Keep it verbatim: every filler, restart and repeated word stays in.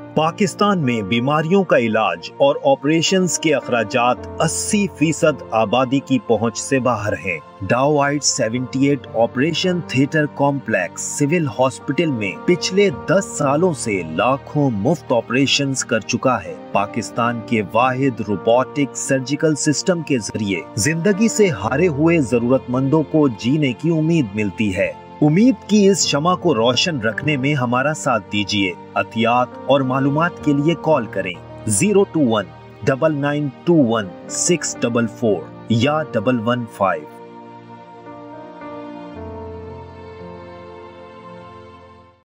पाकिस्तान में बीमारियों का इलाज और ऑपरेशंस के अखराजात अस्सी फीसद आबादी की पहुंच से बाहर हैं। डाउआइट अठहत्तर operation theatre complex civil hospital में पिछले दस सालों से लाखों मुफ्त ऑपरेशंस कर चुका है। पाकिस्तान के वाहिद रोबोटिक सर्जिकल सिस्टम के जरिए जिंदगी से हारे हुए जरूरतमंदों को जीने की उम्मीद मिलती है। उम्मीद की इस शमा को रोशन रखने में हमारा साथ दीजिए। अतियात और मालूमात के लिए कॉल करें zero two one double nine two one six double four या डबल वन फाइव।